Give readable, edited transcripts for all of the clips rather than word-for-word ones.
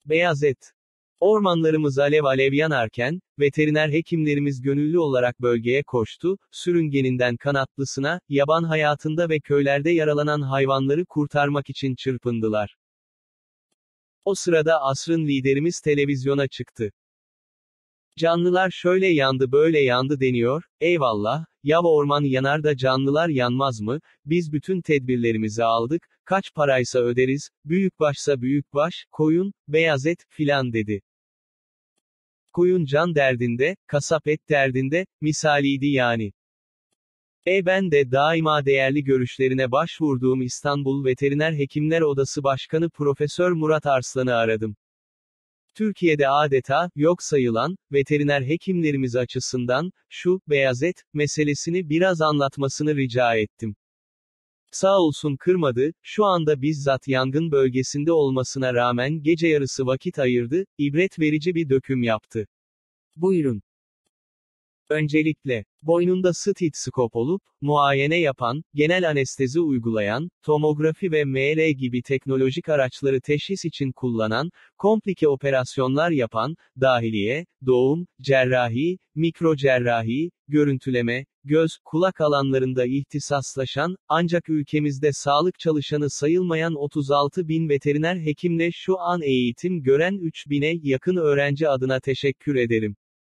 Beyaz et. Ormanlarımız alev alev yanarken, veteriner hekimlerimiz gönüllü olarak bölgeye koştu, sürüngeninden kanatlısına, yaban hayatında ve köylerde yaralanan hayvanları kurtarmak için çırpındılar. O sırada asrın liderimiz televizyona çıktı. Canlılar şöyle yandı böyle yandı deniyor, eyvallah, ya orman yanar da canlılar yanmaz mı, biz bütün tedbirlerimizi aldık, kaç paraysa öderiz, büyükbaşsa büyükbaş, koyun, beyaz et, filan dedi. Koyun can derdinde, kasap et derdinde, misaliydi yani. Ben de daima değerli görüşlerine başvurduğum İstanbul Veteriner Hekimler Odası Başkanı Profesör Murat Arslan'ı aradım. Türkiye'de adeta, yok sayılan, veteriner hekimlerimiz açısından, şu, beyaz et, meselesini biraz anlatmasını rica ettim. Sağ olsun kırmadı, şu anda bizzat yangın bölgesinde olmasına rağmen gece yarısı vakit ayırdı, ibret verici bir döküm yaptı. Buyurun. Öncelikle, boynunda steteskop olup, muayene yapan, genel anestezi uygulayan, tomografi ve MR gibi teknolojik araçları teşhis için kullanan, komplike operasyonlar yapan, dahiliye, doğum, cerrahi, mikrocerrahi, görüntüleme, göz, kulak alanlarında ihtisaslaşan, ancak ülkemizde sağlık çalışanı sayılmayan 36 bin veteriner hekimle şu an eğitim gören 3.000'e yakın öğrenci adına teşekkür ederim.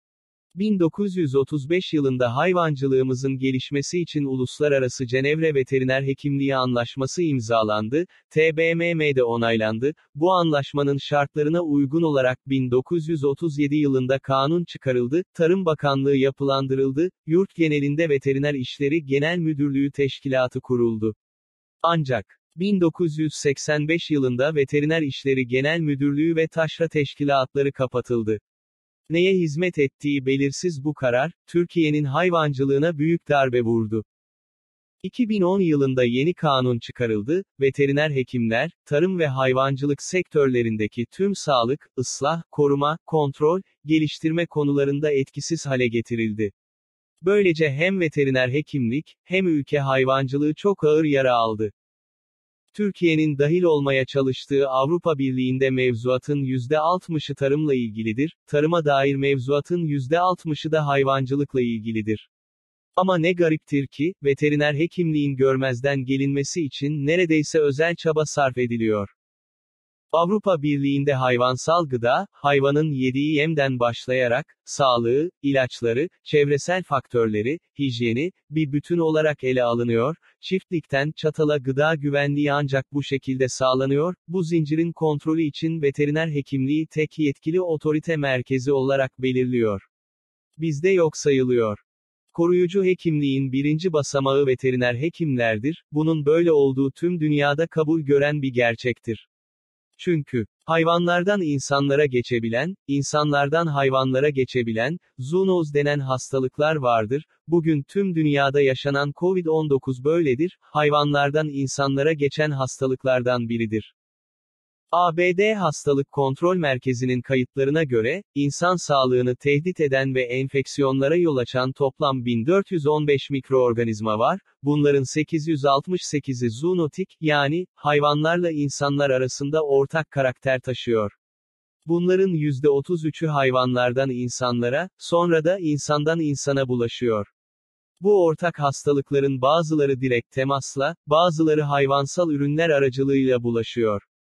1935 yılında hayvancılığımızın gelişmesi için Uluslararası Cenevre Veteriner Hekimliği Anlaşması imzalandı, TBMM'de onaylandı, bu anlaşmanın şartlarına uygun olarak 1937 yılında kanun çıkarıldı, Tarım Bakanlığı yapılandırıldı, yurt genelinde Veteriner İşleri Genel Müdürlüğü Teşkilatı kuruldu. Ancak, 1985 yılında Veteriner İşleri Genel Müdürlüğü ve taşra teşkilatları kapatıldı. Neye hizmet ettiği belirsiz bu karar, Türkiye'nin hayvancılığına büyük darbe vurdu. 2010 yılında yeni kanun çıkarıldı, veteriner hekimler, tarım ve hayvancılık sektörlerindeki tüm sağlık, ıslah, koruma, kontrol, geliştirme konularında etkisiz hale getirildi. Böylece hem veteriner hekimlik, hem ülke hayvancılığı çok ağır yara aldı. Türkiye'nin dahil olmaya çalıştığı Avrupa Birliği'nde mevzuatın %60'ı tarımla ilgilidir, tarıma dair mevzuatın %60'ı da hayvancılıkla ilgilidir. Ama ne gariptir ki, veteriner hekimliğin görmezden gelinmesi için neredeyse özel çaba sarf ediliyor. Avrupa Birliği'nde hayvansal gıda, hayvanın yediği yemden başlayarak, sağlığı, ilaçları, çevresel faktörleri, hijyeni, bir bütün olarak ele alınıyor, çiftlikten çatala gıda güvenliği ancak bu şekilde sağlanıyor, bu zincirin kontrolü için veteriner hekimliği tek yetkili otorite merkezi olarak belirliyor. Bizde yok sayılıyor. Koruyucu hekimliğin birinci basamağı veteriner hekimlerdir, bunun böyle olduğu tüm dünyada kabul gören bir gerçektir. Çünkü, hayvanlardan insanlara geçebilen, insanlardan hayvanlara geçebilen, zoonoz denen hastalıklar vardır, bugün tüm dünyada yaşanan COVID-19 böyledir, hayvanlardan insanlara geçen hastalıklardan biridir. ABD Hastalık Kontrol Merkezi'nin kayıtlarına göre, insan sağlığını tehdit eden ve enfeksiyonlara yol açan toplam 1415 mikroorganizma var, bunların 868'i zoonotik, yani, hayvanlarla insanlar arasında ortak karakter taşıyor. Bunların %33'ü hayvanlardan insanlara, sonra da insandan insana bulaşıyor. Bu ortak hastalıkların bazıları direkt temasla, bazıları hayvansal ürünler aracılığıyla bulaşıyor.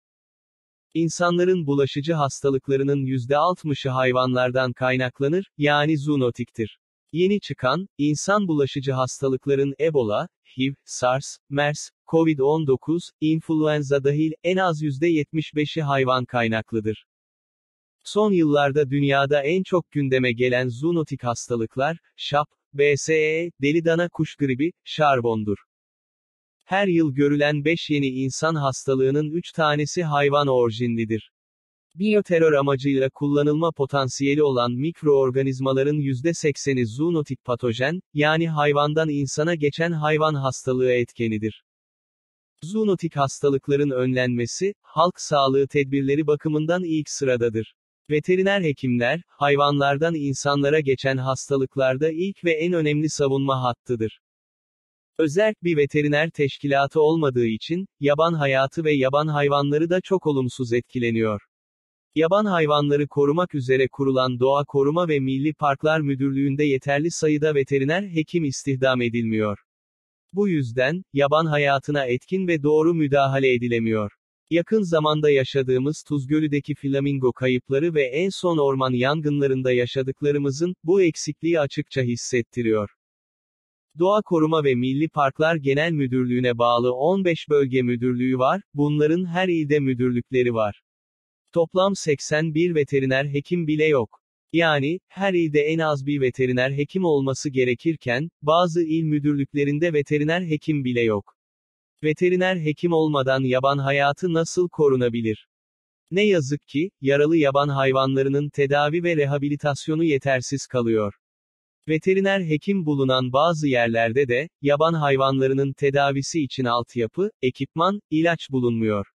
İnsanların bulaşıcı hastalıklarının %60'ı hayvanlardan kaynaklanır, yani zoonotiktir. Yeni çıkan, insan bulaşıcı hastalıkların Ebola, HIV, SARS, MERS, COVID-19, influenza dahil, en az %75'i hayvan kaynaklıdır. Son yıllarda dünyada en çok gündeme gelen zoonotik hastalıklar, şap, BSE, deli dana kuş gribi, şarbondur. Her yıl görülen 5 yeni insan hastalığının 3 tanesi hayvan orijinlidir. Biyoterör amacıyla kullanılma potansiyeli olan mikroorganizmaların %80'i zoonotik patojen, yani hayvandan insana geçen hayvan hastalığı etkenidir. Zoonotik hastalıkların önlenmesi, halk sağlığı tedbirleri bakımından ilk sıradadır. Veteriner hekimler, hayvanlardan insanlara geçen hastalıklarda ilk ve en önemli savunma hattıdır. Özerk bir veteriner teşkilatı olmadığı için, yaban hayatı ve yaban hayvanları da çok olumsuz etkileniyor. Yaban hayvanları korumak üzere kurulan Doğa Koruma ve Milli Parklar Müdürlüğü'nde yeterli sayıda veteriner hekim istihdam edilmiyor. Bu yüzden, yaban hayatına etkin ve doğru müdahale edilemiyor. Yakın zamanda yaşadığımız Tuz Gölü'deki flamingo kayıpları ve en son orman yangınlarında yaşadıklarımızın, bu eksikliği açıkça hissettiriyor. Doğa Koruma ve Milli Parklar Genel Müdürlüğü'ne bağlı 15 bölge müdürlüğü var, bunların her ilde müdürlükleri var. Toplam 81 veteriner hekim bile yok. Yani, her ilde en az bir veteriner hekim olması gerekirken, bazı il müdürlüklerinde veteriner hekim bile yok. Veteriner hekim olmadan yaban hayatı nasıl korunabilir? Ne yazık ki, yaralı yaban hayvanlarının tedavi ve rehabilitasyonu yetersiz kalıyor. Veteriner hekim bulunan bazı yerlerde de, yaban hayvanlarının tedavisi için altyapı, ekipman, ilaç bulunmuyor.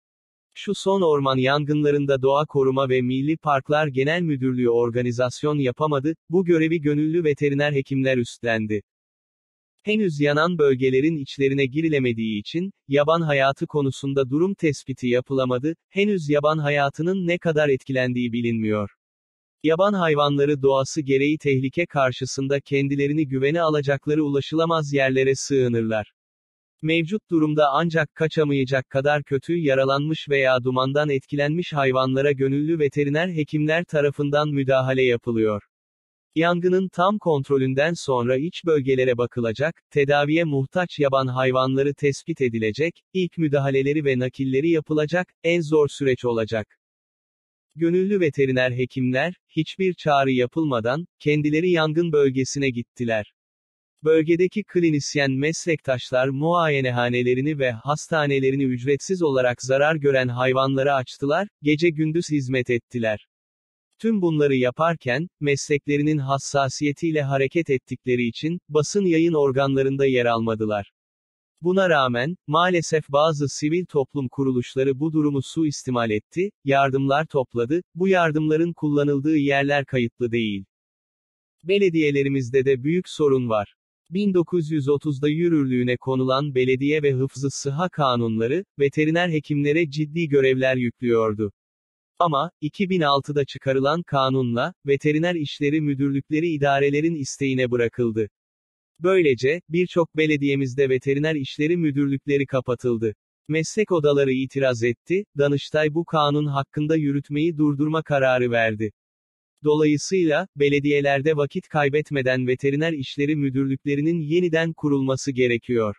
Şu son orman yangınlarında Doğa Koruma ve Milli Parklar Genel Müdürlüğü organizasyon yapamadı, bu görevi gönüllü veteriner hekimler üstlendi. Henüz yanan bölgelerin içlerine girilemediği için, yaban hayatı konusunda durum tespiti yapılamadı, henüz yaban hayatının ne kadar etkilendiği bilinmiyor. Yaban hayvanları doğası gereği tehlike karşısında kendilerini güvene alacakları ulaşılamaz yerlere sığınırlar. Mevcut durumda ancak kaçamayacak kadar kötü yaralanmış veya dumandan etkilenmiş hayvanlara gönüllü veteriner hekimler tarafından müdahale yapılıyor. Yangının tam kontrolünden sonra iç bölgelere bakılacak, tedaviye muhtaç yaban hayvanları tespit edilecek, ilk müdahaleleri ve nakilleri yapılacak, en zor süreç olacak. Gönüllü veteriner hekimler, hiçbir çağrı yapılmadan, kendileri yangın bölgesine gittiler. Bölgedeki klinisyen meslektaşlar muayenehanelerini ve hastanelerini ücretsiz olarak zarar gören hayvanlara açtılar, gece gündüz hizmet ettiler. Tüm bunları yaparken, mesleklerinin hassasiyetiyle hareket ettikleri için, basın yayın organlarında yer almadılar. Buna rağmen, maalesef bazı sivil toplum kuruluşları bu durumu suistimal etti, yardımlar topladı, bu yardımların kullanıldığı yerler kayıtlı değil. Belediyelerimizde de büyük sorun var. 1930'da yürürlüğüne konulan belediye ve hıfzı sıha kanunları, veteriner hekimlere ciddi görevler yüklüyordu. Ama, 2006'da çıkarılan kanunla, veteriner işleri müdürlükleri idarelerin isteğine bırakıldı. Böylece, birçok belediyemizde veteriner işleri müdürlükleri kapatıldı. Meslek odaları itiraz etti, Danıştay bu kanun hakkında yürütmeyi durdurma kararı verdi. Dolayısıyla, belediyelerde vakit kaybetmeden veteriner işleri müdürlüklerinin yeniden kurulması gerekiyor.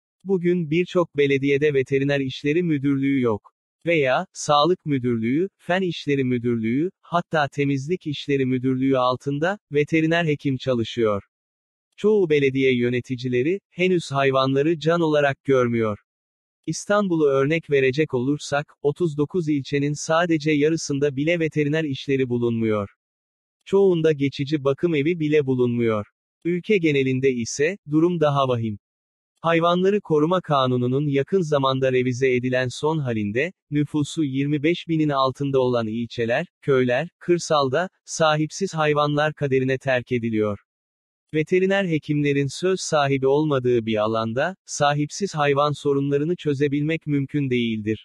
Bugün birçok belediyede veteriner işleri müdürlüğü yok. Veya, sağlık müdürlüğü, fen işleri müdürlüğü, hatta temizlik işleri müdürlüğü altında, veteriner hekim çalışıyor. Çoğu belediye yöneticileri, henüz hayvanları can olarak görmüyor. İstanbul'u örnek verecek olursak, 39 ilçenin sadece yarısında bile veteriner işleri bulunmuyor. Çoğunda geçici bakım evi bile bulunmuyor. Ülke genelinde ise, durum daha vahim. Hayvanları Koruma Kanunu'nun yakın zamanda revize edilen son halinde, nüfusu 25 binin altında olan ilçeler, köyler, kırsalda, sahipsiz hayvanlar kaderine terk ediliyor. Veteriner hekimlerin söz sahibi olmadığı bir alanda, sahipsiz hayvan sorunlarını çözebilmek mümkün değildir.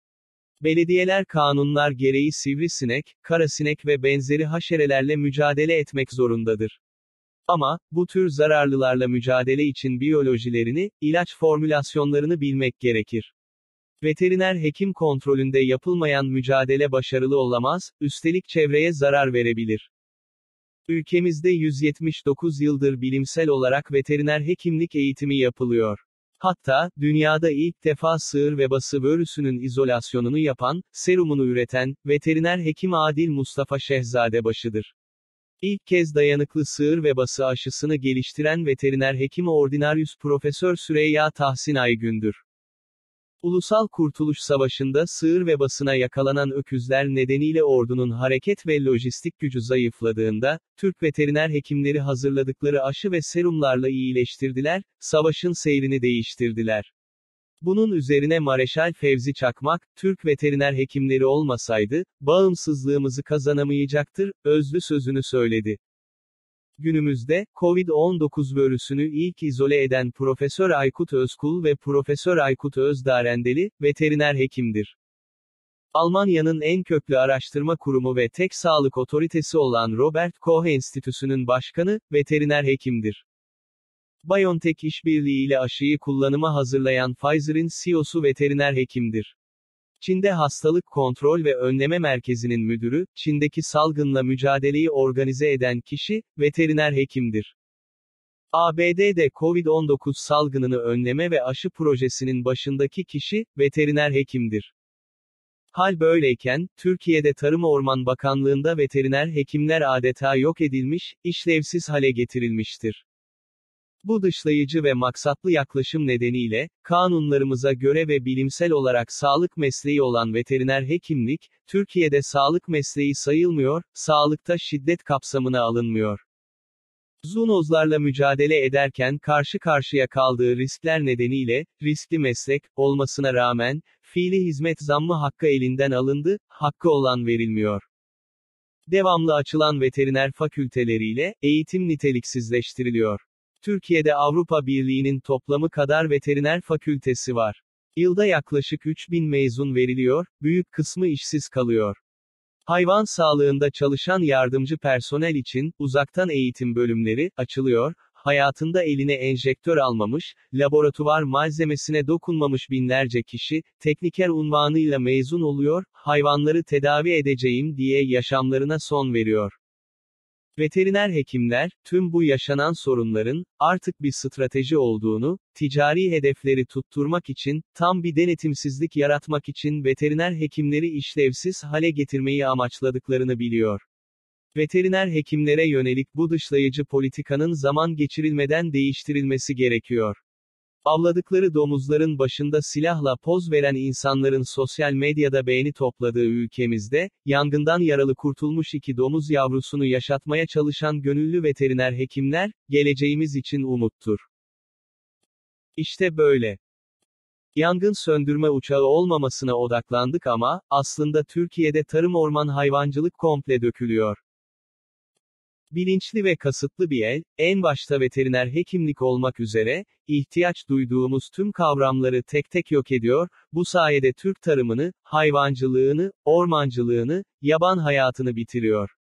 Belediyeler kanunlar gereği sivrisinek, karasinek ve benzeri haşerelerle mücadele etmek zorundadır. Ama, bu tür zararlılarla mücadele için biyolojilerini, ilaç formülasyonlarını bilmek gerekir. Veteriner hekim kontrolünde yapılmayan mücadele başarılı olamaz, üstelik çevreye zarar verebilir. Ülkemizde 179 yıldır bilimsel olarak veteriner hekimlik eğitimi yapılıyor. Hatta, dünyada ilk defa sığır vebası virüsünün izolasyonunu yapan, serumunu üreten, veteriner hekim Adil Mustafa Şehzadebaşı'dır. İlk kez dayanıklı sığır vebası aşısını geliştiren veteriner hekim Ordinarius Profesör Süreyya Tahsin Aygün'dür. Ulusal Kurtuluş Savaşı'nda sığır vebasına yakalanan öküzler nedeniyle ordunun hareket ve lojistik gücü zayıfladığında, Türk veteriner hekimleri hazırladıkları aşı ve serumlarla iyileştirdiler, savaşın seyrini değiştirdiler. Bunun üzerine Mareşal Fevzi Çakmak, Türk veteriner hekimleri olmasaydı, bağımsızlığımızı kazanamayacaktır, özlü sözünü söyledi. Günümüzde, Covid-19 virüsünü ilk izole eden Profesör Aykut Özkul ve Profesör Aykut Özdarendeli, veteriner hekimdir. Almanya'nın en köklü araştırma kurumu ve tek sağlık otoritesi olan Robert Koch Enstitüsü'nün başkanı, veteriner hekimdir. BioNTech işbirliği ile aşıyı kullanıma hazırlayan Pfizer'in CEO'su veteriner hekimdir. Çin'de Hastalık Kontrol ve Önleme Merkezi'nin müdürü, Çin'deki salgınla mücadeleyi organize eden kişi, veteriner hekimdir. ABD'de Covid-19 salgınını önleme ve aşı projesinin başındaki kişi, veteriner hekimdir. Hal böyleyken, Türkiye'de Tarım Orman Bakanlığı'nda veteriner hekimler adeta yok edilmiş, işlevsiz hale getirilmiştir. Bu dışlayıcı ve maksatlı yaklaşım nedeniyle, kanunlarımıza göre ve bilimsel olarak sağlık mesleği olan veteriner hekimlik, Türkiye'de sağlık mesleği sayılmıyor, sağlıkta şiddet kapsamına alınmıyor. Zoonozlarla mücadele ederken karşı karşıya kaldığı riskler nedeniyle, riskli meslek, olmasına rağmen, fiili hizmet zammı hakkı elinden alındı, hakkı olan verilmiyor. Devamlı açılan veteriner fakülteleriyle, eğitim niteliksizleştiriliyor. Türkiye'de Avrupa Birliği'nin toplamı kadar veteriner fakültesi var. Yılda yaklaşık 3000 mezun veriliyor, büyük kısmı işsiz kalıyor. Hayvan sağlığında çalışan yardımcı personel için, uzaktan eğitim bölümleri, açılıyor, hayatında eline enjektör almamış, laboratuvar malzemesine dokunmamış binlerce kişi, tekniker unvanıyla mezun oluyor, hayvanları tedavi edeceğim diye yaşamlarına son veriyor. Veteriner hekimler, tüm bu yaşanan sorunların, artık bir strateji olduğunu, ticari hedefleri tutturmak için, tam bir denetimsizlik yaratmak için veteriner hekimleri işlevsiz hale getirmeyi amaçladıklarını biliyor. Veteriner hekimlere yönelik bu dışlayıcı politikanın zaman geçirilmeden değiştirilmesi gerekiyor. Avladıkları domuzların başında silahla poz veren insanların sosyal medyada beğeni topladığı ülkemizde, yangından yaralı kurtulmuş 2 domuz yavrusunu yaşatmaya çalışan gönüllü veteriner hekimler, geleceğimiz için umuttur. İşte böyle. Yangın söndürme uçağı olmamasına odaklandık ama, aslında Türkiye'de tarım orman hayvancılık komple dökülüyor. Bilinçli ve kasıtlı bir el, en başta veteriner hekimlik olmak üzere, ihtiyaç duyduğumuz tüm kavramları tek tek yok ediyor, bu sayede Türk tarımını, hayvancılığını, ormancılığını, yaban hayatını bitiriyor.